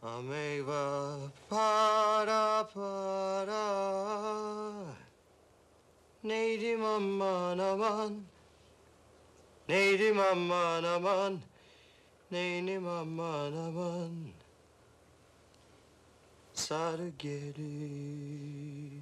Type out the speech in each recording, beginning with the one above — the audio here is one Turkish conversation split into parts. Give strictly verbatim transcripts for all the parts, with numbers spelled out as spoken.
Ameva para para. Neydim aman aman. Neydim aman aman. Neydim aman aman. Sarı gelin.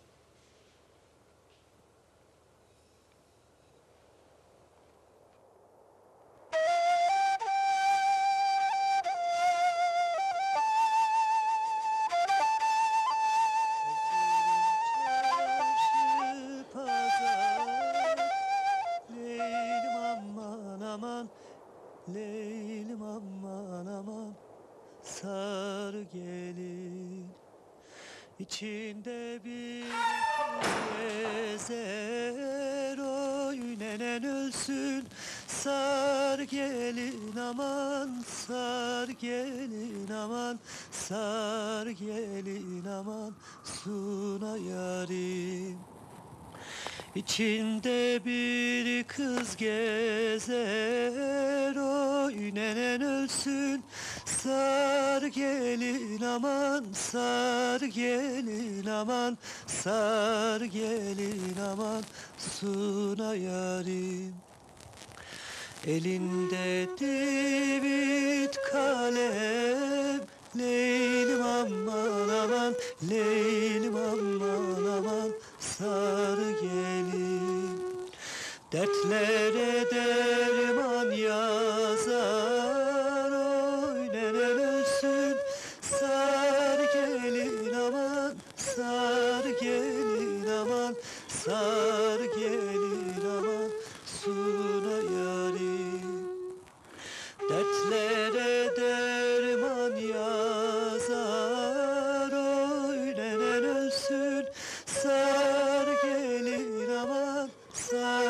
Çarşı pazar, Leylim aman aman, Leylim aman aman, sarı gelin. İçinde bir kız gezer, oy nenen ölsün. Sar gelin aman, sar gelin aman, sar gelin aman, suna yarim. İçinde bir kız gezer, oy nenen ölsün. Sar gelin aman, sar gelin aman, sar gelin aman, suna yarim. Elinde divit kalem, Leylim aman aman, Leylim aman aman, sarı gelin. Dertlere derman yazar, oy nenen ölsün. Sar gelin aman, sar gelin aman, sar gelin aman, suna yarim. Dertlere derman yazar, oy nenen ölsün. Sar gelin aman, sar